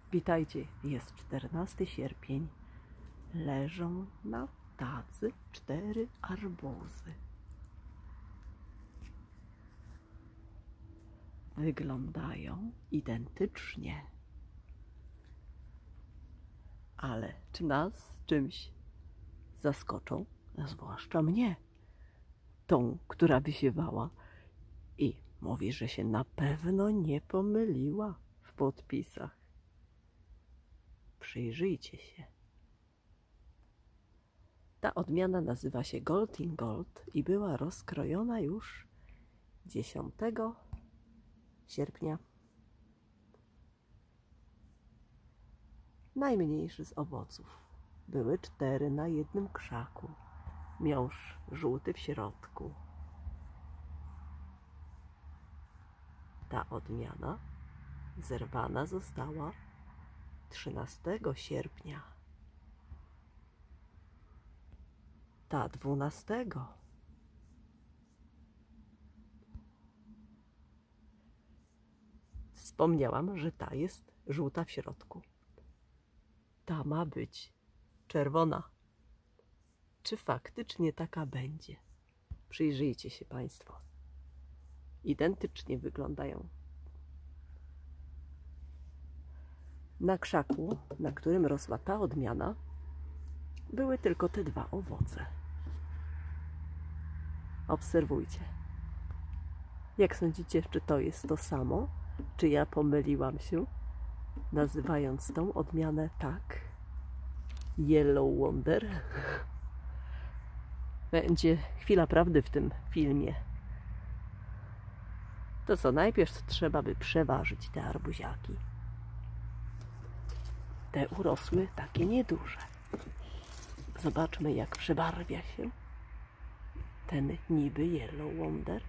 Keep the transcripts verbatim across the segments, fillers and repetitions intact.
Witajcie, jest czternasty sierpień. Leżą na tacy cztery arbuzy. Wyglądają identycznie. Ale czy nas czymś zaskoczą? Zwłaszcza mnie, tą, która wysiewała i mówi, że się na pewno nie pomyliła w podpisach. Przyjrzyjcie się. Ta odmiana nazywa się Gold in Gold i była rozkrojona już dziesiątego sierpnia. Najmniejszy z owoców. Były cztery na jednym krzaku. Miąższ żółty w środku. Ta odmiana zerwana została trzynastego sierpnia. Ta dwunastego. Wspomniałam, że ta jest żółta w środku. Ta ma być czerwona. Czy faktycznie taka będzie? Przyjrzyjcie się Państwo. Identycznie wyglądają. Na krzaku, na którym rosła ta odmiana, były tylko te dwa owoce. Obserwujcie. Jak sądzicie, czy to jest to samo? Czy ja pomyliłam się, nazywając tą odmianę tak? Yellow Wonder. Będzie chwila prawdy w tym filmie. To co, najpierw trzeba by przeważyć te arbuziaki. Te urosły takie nieduże. Zobaczmy, jak przebarwia się ten niby Yellow Wonder.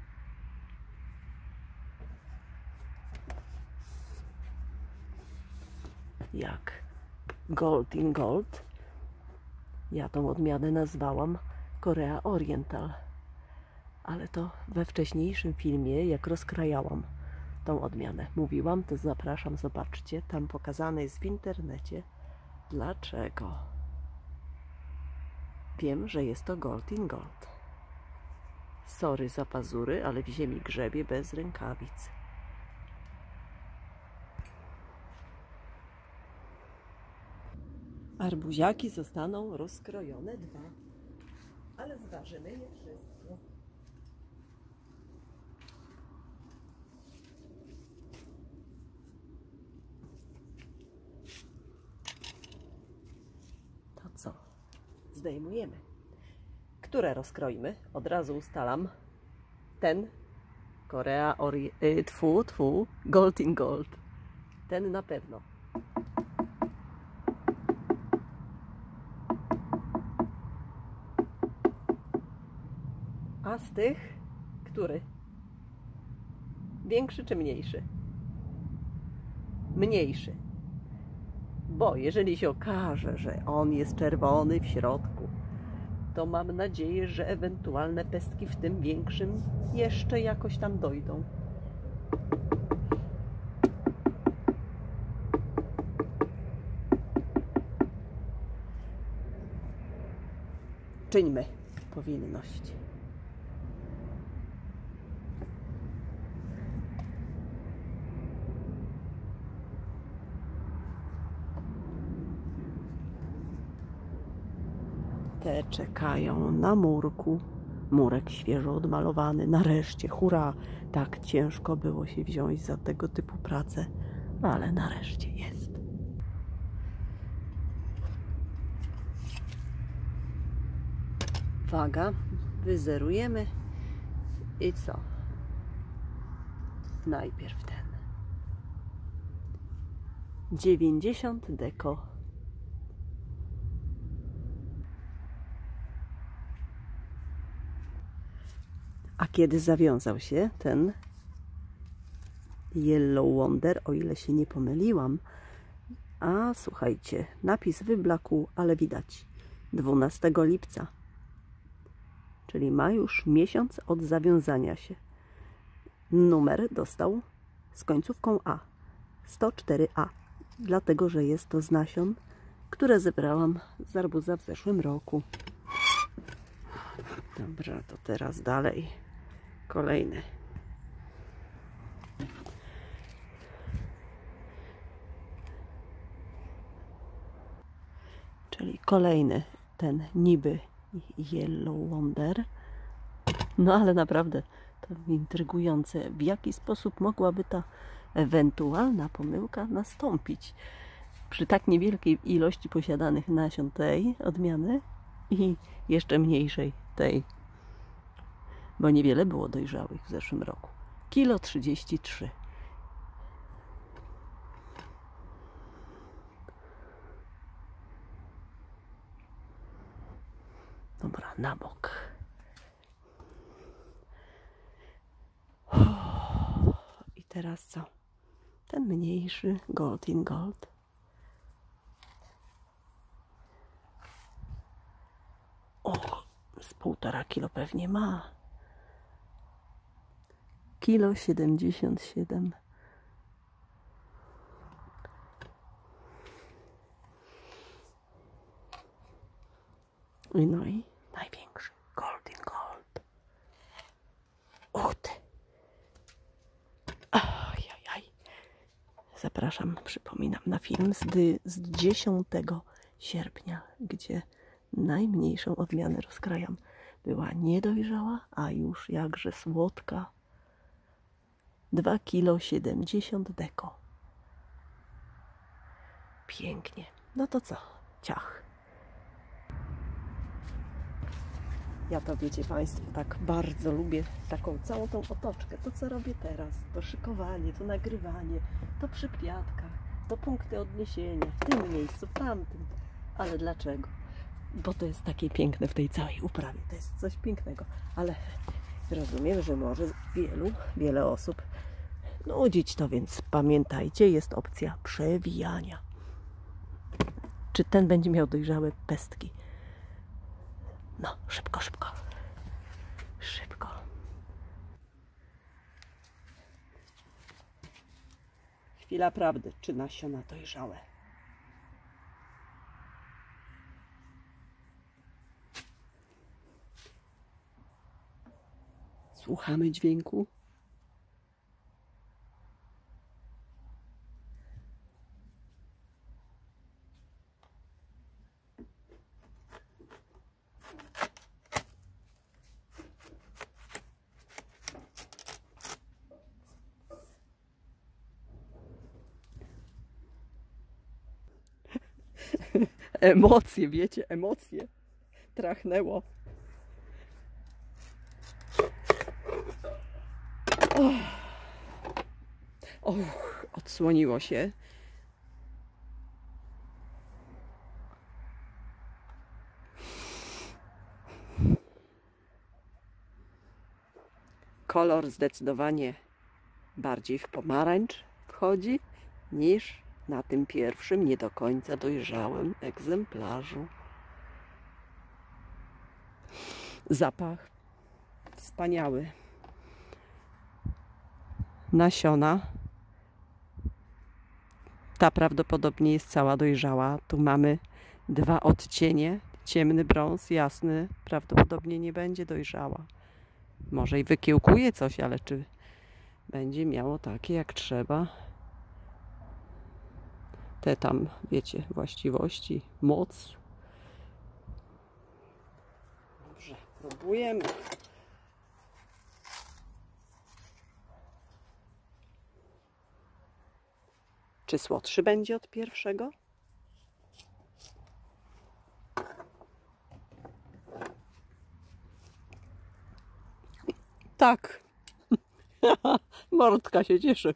Jak Gold in Gold. Ja tą odmianę nazwałam Korea Oriental. Ale to we wcześniejszym filmie, jak rozkrajałam tą odmianę, mówiłam, to zapraszam, zobaczcie, tam pokazane jest w internecie. Dlaczego? Wiem, że jest to Gold in Gold. Sorry za pazury, ale w ziemi grzebie bez rękawic. Arbuziaki zostaną rozkrojone dwa, ale zważymy je wszystkie. To co? Zdejmujemy. Które rozkroimy? Od razu ustalam. Ten Korea Ori... Y, tfu, tfu, Gold in Gold. Ten na pewno. A z tych, który? Większy czy mniejszy? Mniejszy. Bo jeżeli się okaże, że on jest czerwony w środku, to mam nadzieję, że ewentualne pestki w tym większym jeszcze jakoś tam dojdą. Czyńmy powinność. Te czekają na murku. Murek świeżo odmalowany. Nareszcie, hurra! Tak ciężko było się wziąć za tego typu pracę, ale nareszcie jest. Waga, wyzerujemy i co? Najpierw ten. dziewięćdziesiąt deko. A kiedy zawiązał się ten Yellow Wonder, o ile się nie pomyliłam, a słuchajcie, napis wyblakł, ale widać, dwunastego lipca, czyli ma już miesiąc od zawiązania się. Numer dostał z końcówką A, sto cztery A. dlatego że jest to z nasion, które zebrałam z arbuza w zeszłym roku. Dobra, to teraz dalej. Kolejny. Czyli kolejny ten niby Yellow Wonder. No ale naprawdę to intrygujące, w jaki sposób mogłaby ta ewentualna pomyłka nastąpić przy tak niewielkiej ilości posiadanych nasion tej odmiany i jeszcze mniejszej tej, bo niewiele było dojrzałych w zeszłym roku. Kilo trzydzieści trzy. Dobra, na bok. I teraz co? Ten mniejszy Gold in Gold. O, z półtora kilo pewnie ma. Kilo siedemdziesiąt siedem. No i największy Gold in Gold. Uch ty. Ajajaj. Zapraszam, przypominam, na film z, z dziesiątego sierpnia, gdzie najmniejszą odmianę rozkrajam. Była niedojrzała, a już jakże słodka. dwa kilo siedemdziesiąt deko. Pięknie. No to co? Ciach. Ja to, wiecie Państwo, tak bardzo lubię taką całą tą otoczkę. To, co robię teraz, to szykowanie, to nagrywanie, to przy kwiatkach, to punkty odniesienia, w tym miejscu, w tamtym. Ale dlaczego? Bo to jest takie piękne w tej całej uprawie. To jest coś pięknego. Ale rozumiem, że może wielu, wiele osób nudzić to, więc pamiętajcie, jest opcja przewijania. Czy ten będzie miał dojrzałe pestki? No, szybko, szybko. Szybko. Chwila prawdy. Czy nasiona dojrzałe? Słuchamy dźwięku. Emocje, wiecie, emocje. Trachnęło. Och, Och, odsłoniło się. Kolor zdecydowanie bardziej w pomarańcz wchodzi niż na tym pierwszym, nie do końca dojrzałym egzemplarzu. Zapach wspaniały. Nasiona. Ta prawdopodobnie jest cała dojrzała. Tu mamy dwa odcienie. Ciemny brąz, jasny. Prawdopodobnie nie będzie dojrzała. Może i wykiełkuje coś, ale czy będzie miało takie jak trzeba? Te tam, wiecie, właściwości, moc. Dobrze, próbujemy. Czy słodszy będzie od pierwszego? Tak. Mordka się cieszy.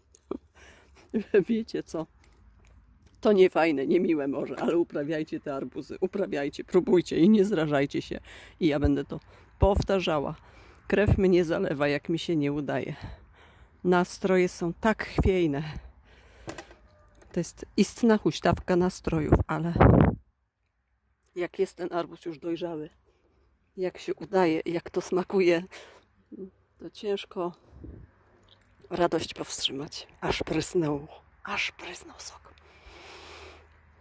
Wiecie co? To nie fajne, nie miłe może, ale uprawiajcie te arbuzy. Uprawiajcie, próbujcie i nie zrażajcie się. I ja będę to powtarzała. Krew mnie zalewa, jak mi się nie udaje. Nastroje są tak chwiejne. To jest istna huśtawka nastrojów, ale jak jest ten arbuz już dojrzały, jak się udaje, jak to smakuje, to ciężko radość powstrzymać. Aż prysnęło, aż prysnął sok.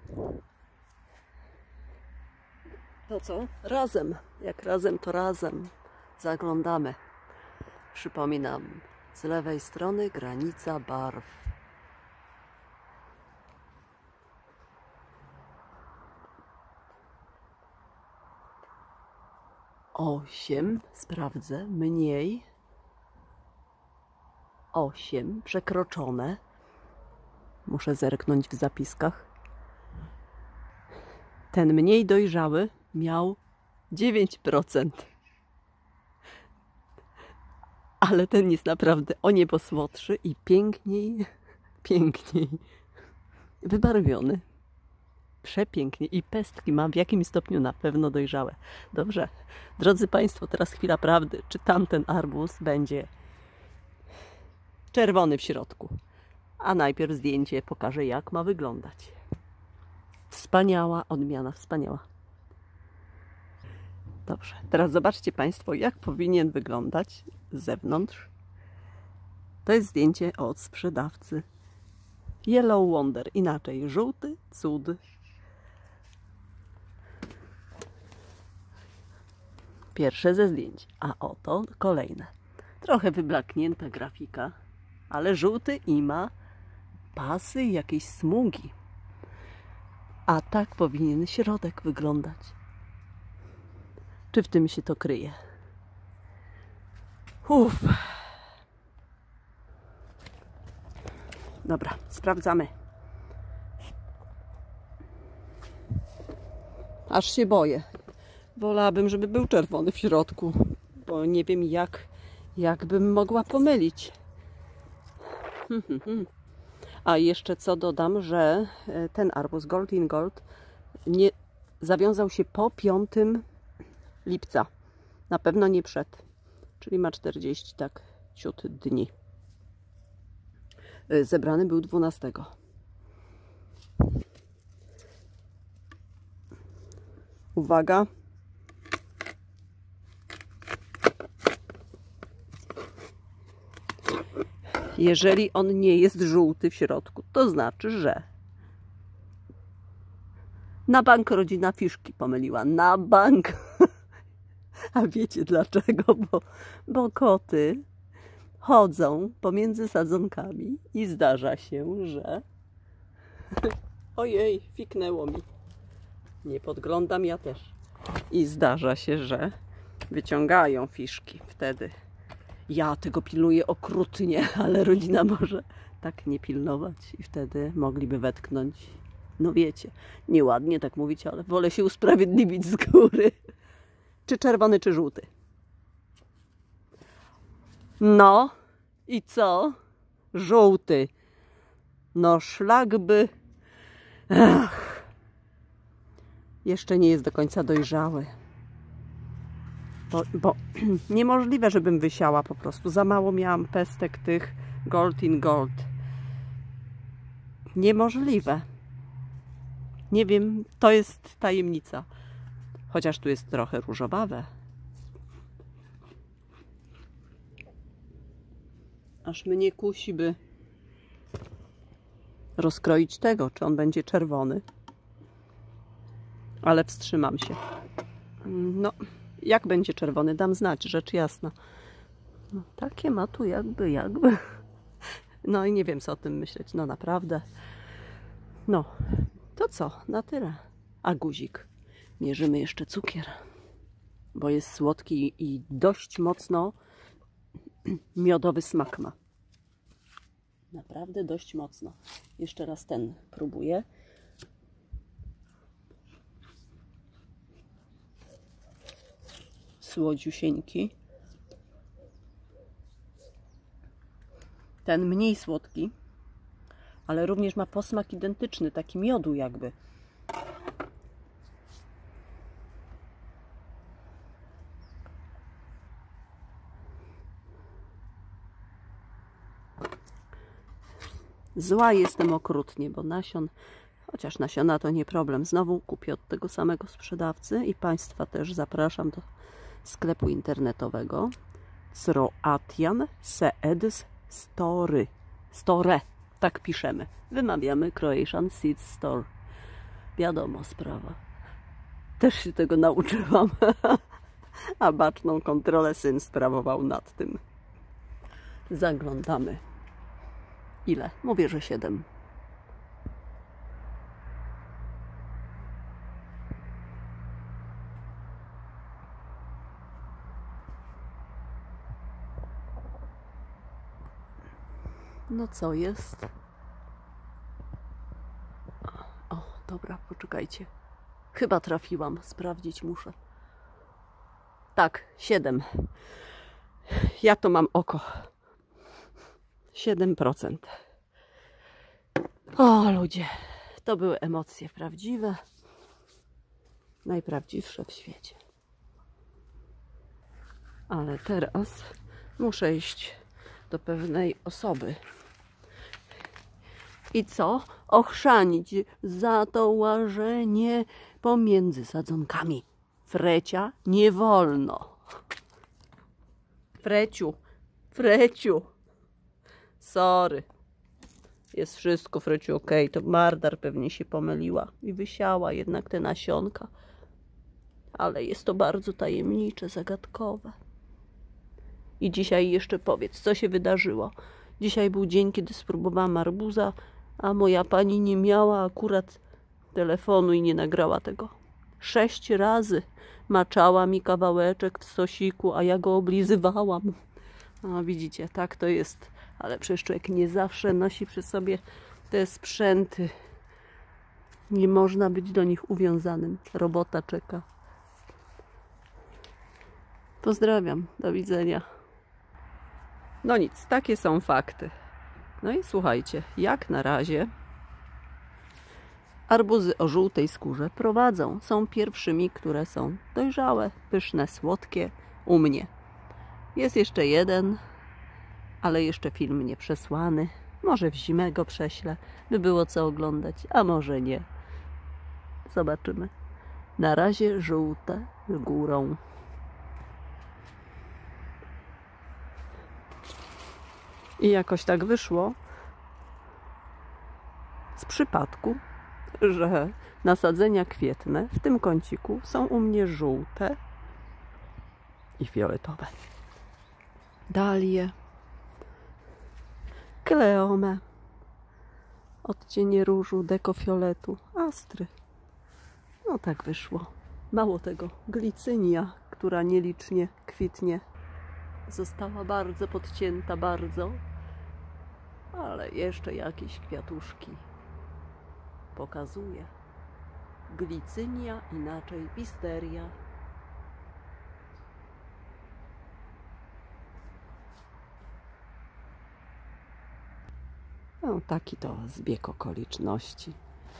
To co? Razem. Jak razem, to razem. Zaglądamy. Przypominam, z lewej strony granica barw. Osiem, sprawdzę, mniej. Osiem, przekroczone. Muszę zerknąć w zapiskach. Ten mniej dojrzały miał dziewięć procent. Ale ten jest naprawdę o niebo słodszy i piękniej, piękniej wybarwiony. Przepięknie i pestki ma w jakimś stopniu na pewno dojrzałe. Dobrze, drodzy Państwo, teraz chwila prawdy. Czy tamten arbuz będzie czerwony w środku? A najpierw zdjęcie pokażę, jak ma wyglądać. Wspaniała odmiana, wspaniała. Dobrze, teraz zobaczcie Państwo, jak powinien wyglądać z zewnątrz. To jest zdjęcie od sprzedawcy. Yellow Wonder, inaczej żółty cud. Pierwsze ze zdjęć, a oto kolejne. Trochę wyblaknięta grafika, ale żółty i ma pasy i jakieś smugi. A tak powinien środek wyglądać. Czy w tym się to kryje? Uff. Dobra, sprawdzamy. Aż się boję. Wolałabym, żeby był czerwony w środku, bo nie wiem, jak, jak bym mogła pomylić. A jeszcze co dodam, że ten arbuz Gold in Gold nie zawiązał się po piątego lipca. Na pewno nie przed. Czyli ma czterdzieści tak ciut dni. Zebrany był dwunastego. Uwaga. Jeżeli on nie jest żółty w środku, to znaczy, że na bank rodzina Fiszki pomyliła. Na bank. A wiecie dlaczego? Bo, bo koty chodzą pomiędzy sadzonkami i zdarza się, że... Ojej, fiknęło mi. Nie podglądam ja też. I zdarza się, że wyciągają fiszki wtedy. Ja tego pilnuję okrutnie, ale rodzina może tak nie pilnować i wtedy mogliby wetknąć. No wiecie, nieładnie tak mówić, ale wolę się usprawiedliwić z góry. Czy czerwony, czy żółty? No i co? Żółty. No szlak by... Ach. Jeszcze nie jest do końca dojrzały. Bo, bo niemożliwe, żebym wysiała po prostu. Za mało miałam pestek tych Gold in Gold. Niemożliwe. Nie wiem, to jest tajemnica. Chociaż tu jest trochę różowawe. Aż mnie kusi, by rozkroić tego, czy on będzie czerwony. Ale wstrzymam się. No, jak będzie czerwony, dam znać, rzecz jasna. No, takie ma tu jakby, jakby. No i nie wiem, co o tym myśleć. No naprawdę. No, to co? Na tyle. A guzik. Mierzymy jeszcze cukier. Bo jest słodki i dość mocno miodowy smak ma. Naprawdę dość mocno. Jeszcze raz ten próbuję. Słodziusieńki. Ten mniej słodki, ale również ma posmak identyczny, taki miodu jakby. Zła jestem okrutnie, bo nasion, chociaż nasiona to nie problem, znowu kupię od tego samego sprzedawcy i Państwa też zapraszam do sklepu internetowego Croatian Seeds Store. Store, tak piszemy. Wymawiamy Croatian Seeds Store. Wiadomo sprawa. Też się tego nauczyłam. A baczną kontrolę syn sprawował nad tym. Zaglądamy. Ile? Mówię, że siedem. No co jest? O, dobra, poczekajcie. Chyba trafiłam. Sprawdzić muszę. Tak, siedem. Ja to mam oko. siedem procent. O, ludzie. To były emocje prawdziwe. Najprawdziwsze w świecie. Ale teraz muszę iść do pewnej osoby. I co? Ochrzanić za to łażenie pomiędzy sadzonkami. Frecia nie wolno. Freciu, Freciu. Sorry. Jest wszystko, Freciu, okej. Okay. To Mardar pewnie się pomyliła i wysiała jednak te nasionka. Ale jest to bardzo tajemnicze, zagadkowe. I dzisiaj jeszcze powiedz, co się wydarzyło. Dzisiaj był dzień, kiedy spróbowałam arbuza, a moja pani nie miała akurat telefonu i nie nagrała tego. Sześć razy maczała mi kawałeczek w sosiku, a ja go oblizywałam. No widzicie, tak to jest. Ale przecież człowiek nie zawsze nosi przy sobie te sprzęty. Nie można być do nich uwiązanym. Robota czeka. Pozdrawiam. Do widzenia. No nic, takie są fakty. No i słuchajcie, jak na razie arbuzy o żółtej skórze prowadzą. Są pierwszymi, które są dojrzałe, pyszne, słodkie u mnie. Jest jeszcze jeden, ale jeszcze film nie przesłany. Może w zimę go prześlę, by było co oglądać, a może nie. Zobaczymy. Na razie żółte górą. I jakoś tak wyszło z przypadku, że nasadzenia kwietne w tym kąciku są u mnie żółte i fioletowe. Dalie, kleome, odcienie różu, dekofioletu, astry. No tak wyszło. Mało tego, glicynia, która nielicznie kwitnie, została bardzo podcięta, bardzo. Ale jeszcze jakieś kwiatuszki pokazuje. Glicynia, inaczej wisteria. No taki to zbieg okoliczności.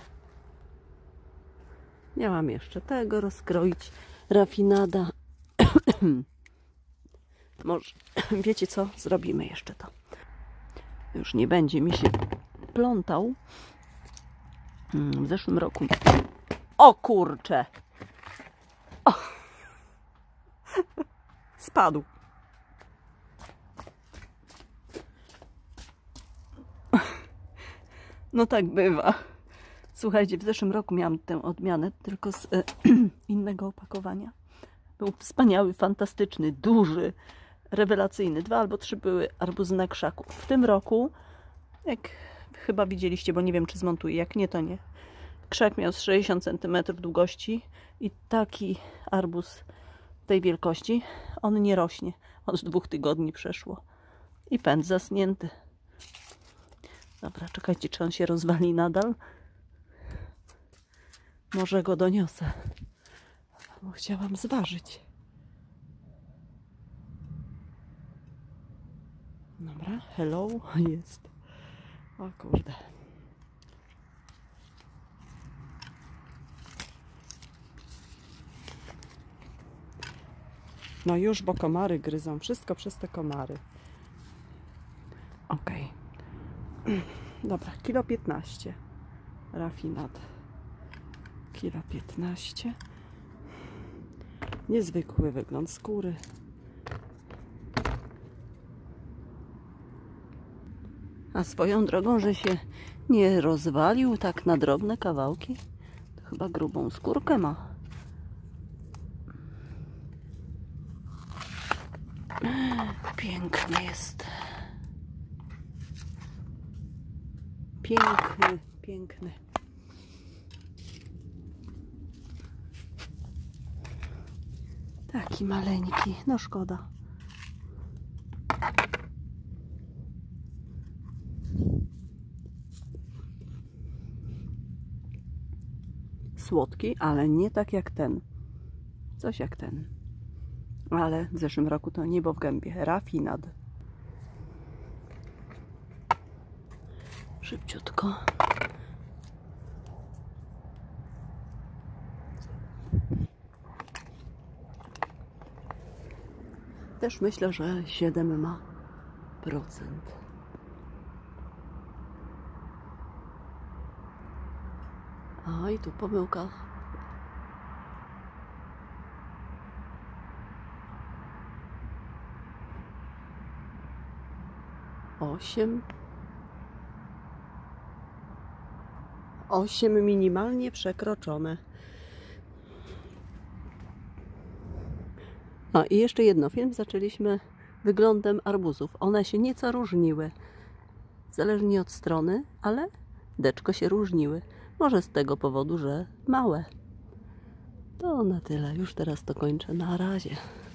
Miałam jeszcze tego rozkroić. Rafinada. Może, wiecie co? Zrobimy jeszcze to. Już nie będzie mi się plątał. W zeszłym roku... O kurcze! O. Spadł. No tak bywa. Słuchajcie, w zeszłym roku miałam tę odmianę, tylko z e, innego opakowania. Był wspaniały, fantastyczny, duży, rewelacyjny. Dwa albo trzy były arbuzy na krzaku. W tym roku, jak chyba widzieliście, bo nie wiem, czy zmontuję, jak nie, to nie. Krzak miał z sześćdziesiąt centymetrów długości i taki arbuz tej wielkości, on nie rośnie. Od dwóch tygodni przeszło. I pęd zasnięty. Dobra, czekajcie, czy on się rozwali nadal. Może go doniosę. Bo chciałam zważyć. Dobra, hello, jest. O kurde. No już, bo komary gryzą. Wszystko przez te komary. Okej. Okay. Dobra, kilo piętnaście. Rafinat. Kilo piętnaście. Niezwykły wygląd skóry. A swoją drogą, że się nie rozwalił tak na drobne kawałki, to Chyba grubą skórkę ma. Piękny jest. Piękny, piękny. Taki maleńki, no szkoda. Słodki, ale nie tak jak ten. Coś jak ten. Ale w zeszłym roku to niebo w gębie. Rafinad. Szybciutko. Też myślę, że siedem ma procent. A i tu pomyłka. Osiem. Osiem minimalnie przekroczone. A i jeszcze jedno. Film zaczęliśmy wyglądem arbuzów. One się nieco różniły. Zależnie od strony, ale deczko się różniły. Może z tego powodu, że małe. To na tyle. Już teraz to kończę. Na razie.